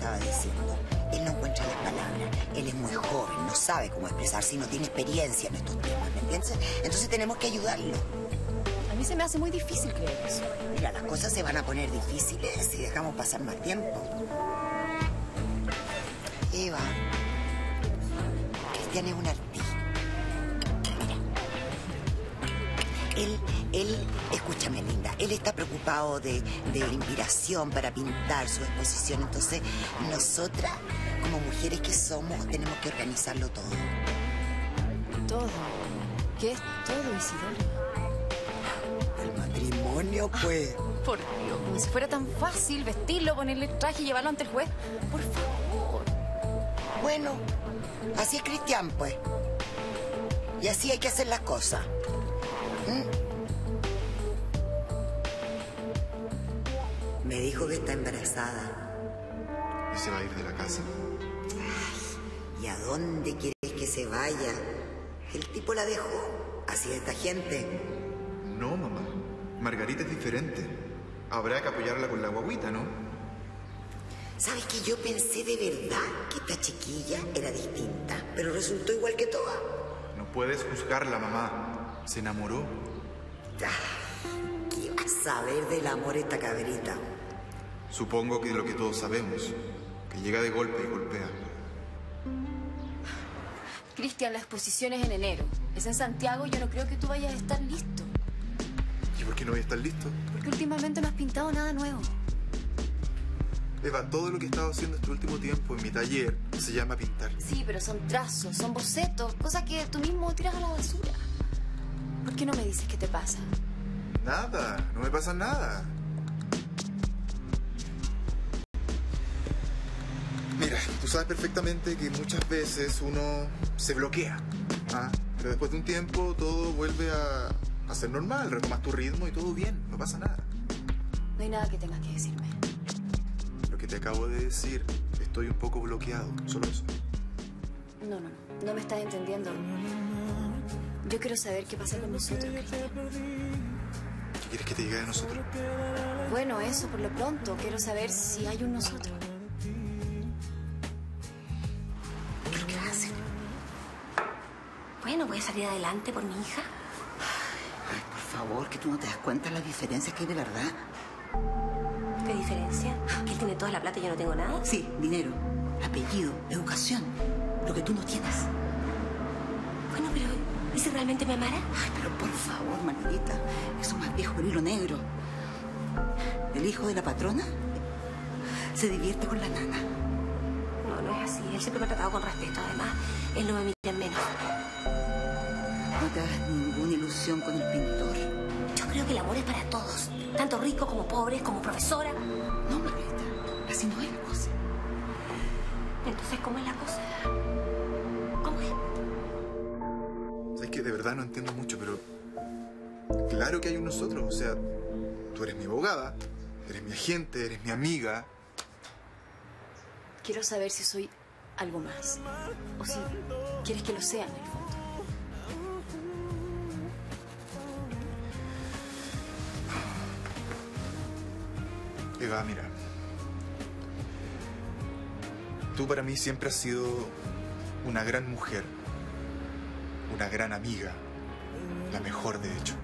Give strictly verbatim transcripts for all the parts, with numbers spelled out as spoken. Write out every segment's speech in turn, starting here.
estaba diciendo. Él no encuentra las palabras. Él es muy joven, no sabe cómo expresarse y no tiene experiencia en estos temas, ¿me entiendes? Entonces tenemos que ayudarlo. A mí se me hace muy difícil creer eso. Mira, las cosas se van a poner difíciles si dejamos pasar más tiempo. Eva, Cristian es un artista. Mira. Él, él, escúchame, linda, él está preocupado de, de la inspiración para pintar su exposición. Entonces, nosotras, como mujeres que somos, tenemos que organizarlo todo. Todo. ¿Qué es todo, Isidora? El matrimonio, pues. Ah, por Dios, como si fuera tan fácil vestirlo, ponerle el traje y llevarlo ante el juez. Por favor. Bueno, así es Cristian, pues. Y así hay que hacer las cosas. ¿Mm? Me dijo que está embarazada. ¿Y se va a ir de la casa? Ay, ¿y a dónde quieres que se vaya? El tipo la dejó. Así es esta gente. No, mamá. Margarita es diferente. Habrá que apoyarla con la guaguita, ¿no? ¿Sabes que yo pensé de verdad que esta chiquilla era distinta? Pero resultó igual que todas. No puedes juzgarla, mamá. Se enamoró. Ah, ¿qué vas a saber del amor esta cabrita? Supongo que lo que todos sabemos. Que llega de golpe y golpea. Cristian, la exposición es en enero. Es en Santiago y yo no creo que tú vayas a estar listo. ¿Y por qué no voy a estar listo? Porque últimamente no has pintado nada nuevo. Eva, todo lo que he estado haciendo este último tiempo en mi taller se llama pintar. Sí, pero son trazos, son bocetos, cosas que tú mismo tiras a la basura. ¿Por qué no me dices qué te pasa? Nada, no me pasa nada. Mira, tú sabes perfectamente que muchas veces uno se bloquea, ¿ah? Pero después de un tiempo todo vuelve a, a ser normal, retomas tu ritmo y todo bien, no pasa nada. No hay nada que tengas que decirme. Lo que te acabo de decir, estoy un poco bloqueado, solo eso. No, no, no, no me estás entendiendo. Yo quiero saber qué pasa con nosotros, Cristian. ¿Qué quieres que te diga de nosotros? Bueno, eso por lo pronto. Quiero saber si hay un nosotros. ¿Qué es lo que vas a hacer? Bueno, voy a salir adelante por mi hija. Ay, por favor, que tú no te das cuenta de las diferencias que hay de verdad. ¿Qué diferencia? ¿Que él tiene toda la plata y yo no tengo nada? Sí, dinero, apellido, educación, lo que tú no tienes. Bueno, pero ¿y si realmente me amara? Ay, pero por favor, Margarita, eso es más viejo que el hilo negro. El hijo de la patrona se divierte con la nana. No, no es así. Él siempre me ha tratado con respeto. Además, él no me mira en menos. No te hagas ninguna ilusión con el pintor. Yo creo que el amor es para todos. Tanto ricos como pobres, como profesora. No, Margarita, así no es la cosa. Entonces, ¿cómo es la cosa? ¿Cómo es? Es que de verdad no entiendo mucho, pero... Claro que hay un nosotros, o sea... Tú eres mi abogada, eres mi agente, eres mi amiga. Quiero saber si soy algo más. O si quieres que lo sea en el fondo. Eva, mira. Tú para mí siempre has sido una gran mujer, una gran amiga, la mejor de hecho.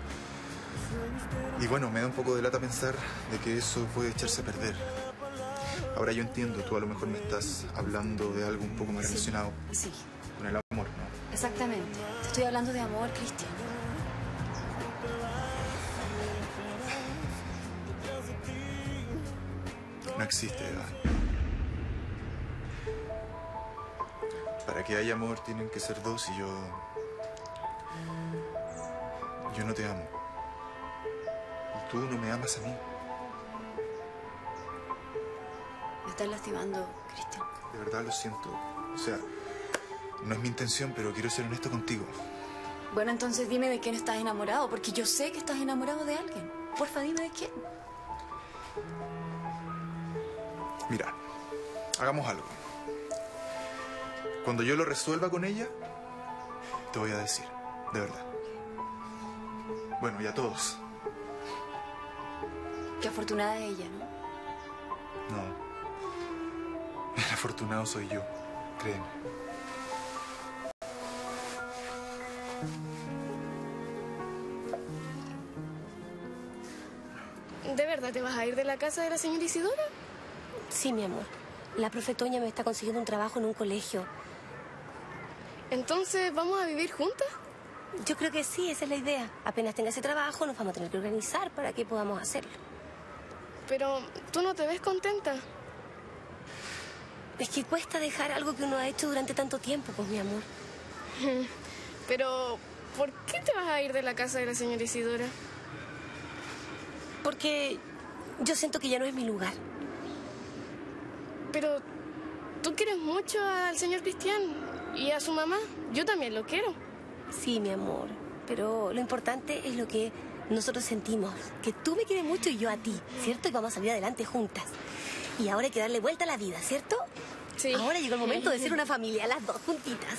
Y bueno, me da un poco de lata pensar de que eso puede echarse a perder. Ahora yo entiendo, tú a lo mejor me estás hablando de algo un poco más Sí, relacionado sí, con el amor, ¿no? exactamente. Te estoy hablando de amor, Cristian. No existe, Eva. Para que haya amor tienen que ser dos y yo... Yo no te amo. Y tú no me amas a mí. Me estás lastimando, Cristian. De verdad lo siento. O sea, no es mi intención, pero quiero ser honesto contigo. Bueno, entonces dime de quién estás enamorado, porque yo sé que estás enamorado de alguien. Porfa, dime de quién. Mira, hagamos algo. Cuando yo lo resuelva con ella, te voy a decir, de verdad. Bueno, y a todos. Qué afortunada ella, ¿no? No. El afortunado soy yo, créeme. ¿De verdad te vas a ir de la casa de la señora Isidora? Sí, mi amor. La profe Toña me está consiguiendo un trabajo en un colegio. ¿Entonces vamos a vivir juntas? Yo creo que sí, esa es la idea. Apenas tenga ese trabajo, nos vamos a tener que organizar para que podamos hacerlo. Pero tú no te ves contenta. Es que cuesta dejar algo que uno ha hecho durante tanto tiempo, pues, mi amor. Pero, ¿por qué te vas a ir de la casa de la señora Isidora? Porque yo siento que ya no es mi lugar. Pero, tú quieres mucho al señor Cristian y a su mamá. Yo también lo quiero. Sí, mi amor. Pero lo importante es lo que nosotros sentimos. Que tú me quieres mucho y yo a ti, ¿cierto? Y vamos a salir adelante juntas. Y ahora hay que darle vuelta a la vida, ¿cierto? Sí. Ahora llegó el momento de ser una familia, las dos juntitas.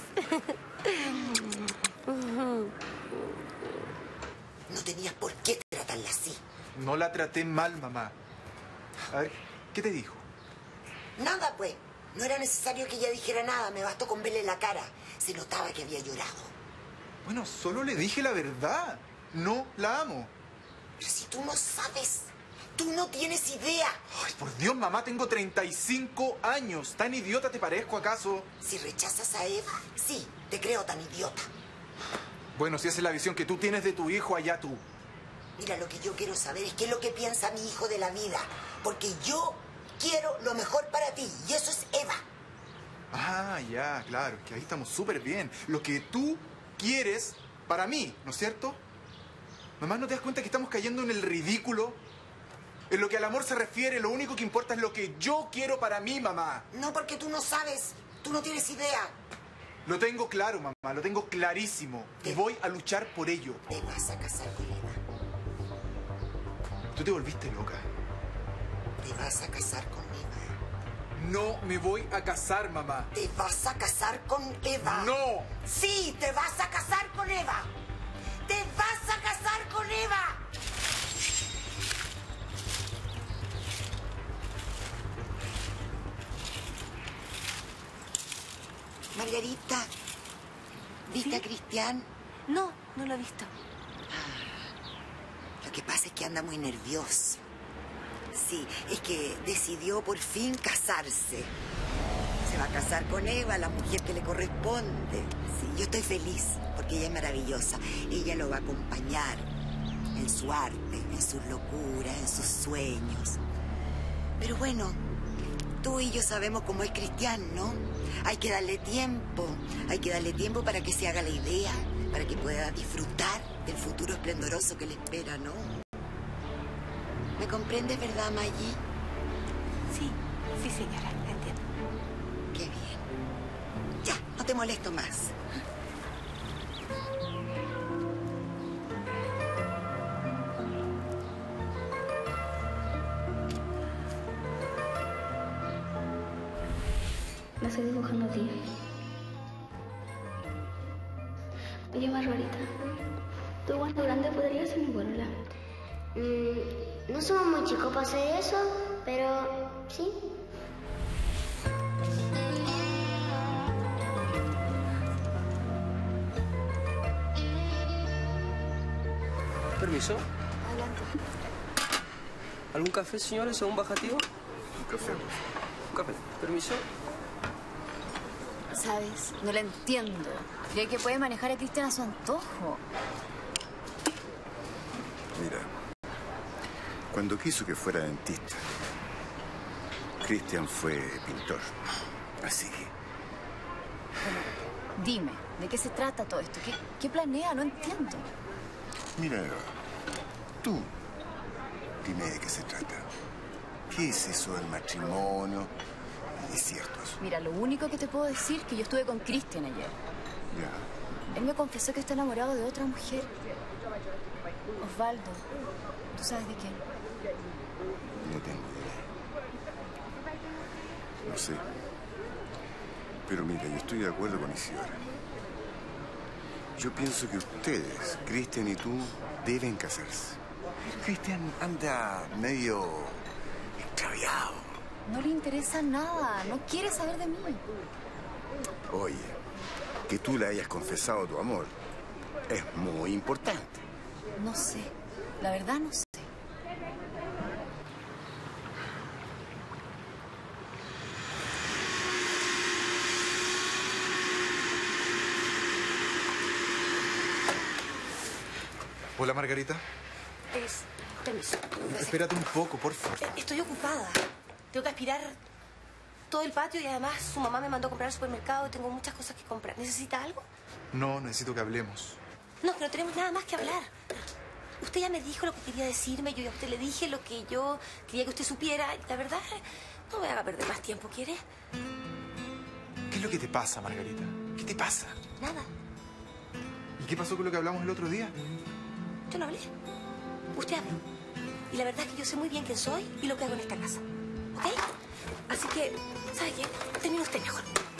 No tenías por qué tratarla así. No la traté mal, mamá. A ver, ¿qué te dijo? Nada, pues. No era necesario que ella dijera nada. Me bastó con verle la cara. Se notaba que había llorado. Bueno, solo le dije la verdad. No la amo. Pero si tú no sabes, tú no tienes idea. Ay, por Dios, mamá, tengo treinta y cinco años. ¿Tan idiota te parezco, acaso? Si rechazas a Eva, sí, te creo tan idiota. Bueno, si esa es la visión que tú tienes de tu hijo, allá tú. Mira, lo que yo quiero saber es qué es lo que piensa mi hijo de la vida. Porque yo quiero lo mejor para ti, y eso es Eva. Ah, ya, claro, es que ahí estamos súper bien. Lo que tú quieres para mí, ¿no es cierto? Mamá, ¿no te das cuenta que estamos cayendo en el ridículo? En lo que al amor se refiere, lo único que importa es lo que yo quiero para mí, mamá. No, porque tú no sabes, tú no tienes idea. Lo tengo claro, mamá, lo tengo clarísimo. Y voy a luchar por ello. Te vas a casar con Eva. Tú te volviste loca. Te vas a casar con Eva. No me voy a casar, mamá. Te vas a casar con Eva. ¡No! Sí, te vas a casar con Eva. Te vas a casar con Eva. Margarita, ¿viste ¿Sí? a Cristian? No, no lo he visto. Lo que pasa es que anda muy nervioso. Sí, es que decidió por fin casarse. Se va a casar con Eva, la mujer que le corresponde. Sí, yo estoy feliz porque ella es maravillosa. Ella lo va a acompañar en su arte, en sus locuras, en sus sueños. Pero bueno, tú y yo sabemos cómo es Cristian, ¿no? Hay que darle tiempo, hay que darle tiempo para que se haga la idea, para que pueda disfrutar del futuro esplendoroso que le espera, ¿no? ¿Me comprendes, verdad, Maggie? Sí, sí, señora, entiendo. Qué bien. Ya, no te molesto más. La estoy dibujando a ti. Oye, Barbarita, tú cuando grande podrías ser mi polola. Mm, no somos muy chicos para hacer eso, pero sí. Permiso. Adelante. ¿Algún café, señores, o un bajativo? Un café. Un café. Permiso. ¿Sabes? No la entiendo. Cree que puede manejar a Cristian a su antojo. Mira, cuando quiso que fuera dentista, Cristian fue pintor. Así que... Bueno, dime, ¿de qué se trata todo esto? ¿Qué, qué planea? No entiendo. Mira, tú, dime de qué se trata. ¿Qué es eso del matrimonio? ¿Es cierto eso? Mira, lo único que te puedo decir es que yo estuve con Cristian ayer. Ya. Él me confesó que está enamorado de otra mujer. Osvaldo. ¿Tú sabes de quién? No tengo idea. No sé. Pero mira, yo estoy de acuerdo con Isidora. Yo pienso que ustedes, Cristian y tú, deben casarse. Cristian anda medio extraviado. No le interesa nada, no quiere saber de mí. Oye, que tú le hayas confesado tu amor es muy importante. No sé, la verdad no sé. Hola, Margarita. Es... Permiso. Espérate un poco, por favor. Estoy ocupada. Tengo que aspirar todo el patio y además su mamá me mandó a comprar al supermercado y tengo muchas cosas que comprar. ¿Necesita algo? No, necesito que hablemos. No, que no tenemos nada más que hablar. Usted ya me dijo lo que quería decirme, yo ya a usted le dije lo que yo quería que usted supiera. La verdad, no me haga perder más tiempo, ¿quiere? ¿Qué es lo que te pasa, Margarita? ¿Qué te pasa? Nada. ¿Y qué pasó con lo que hablamos el otro día? Yo no hablé. Usted habló. Y la verdad es que yo sé muy bien quién soy y lo que hago en esta casa. ¿Ok? Así que, ¿sabe qué? Termine usted mejor.